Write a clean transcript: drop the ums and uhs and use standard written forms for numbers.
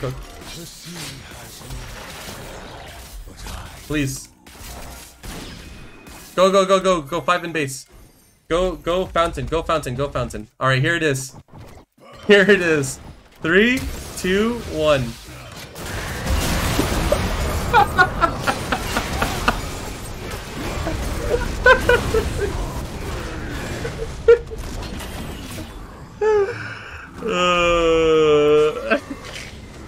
go. Please. Go, go, go, go. Go 5 in base. Go, go fountain. Go fountain. Go fountain. Alright, here it is. Here it is. 3, 2, 1.